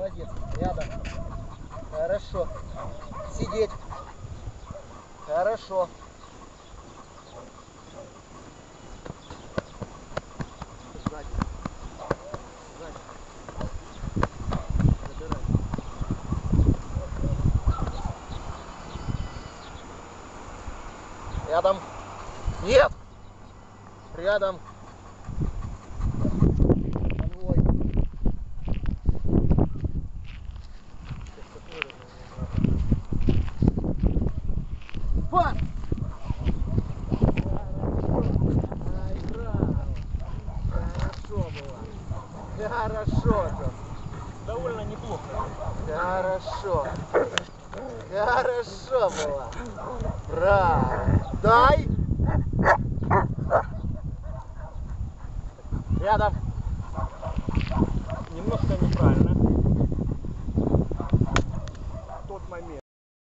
Молодец. Рядом. Хорошо. Сидеть. Хорошо. Сзади. Сзади. Забирай. Рядом. Нет. Рядом. Конвой. Пас! Ай, браво! Хорошо было. Хорошо, Джон. Довольно неплохо. Хорошо. Хорошо было. Браво. Дай. Рядом. Немножко неправильно.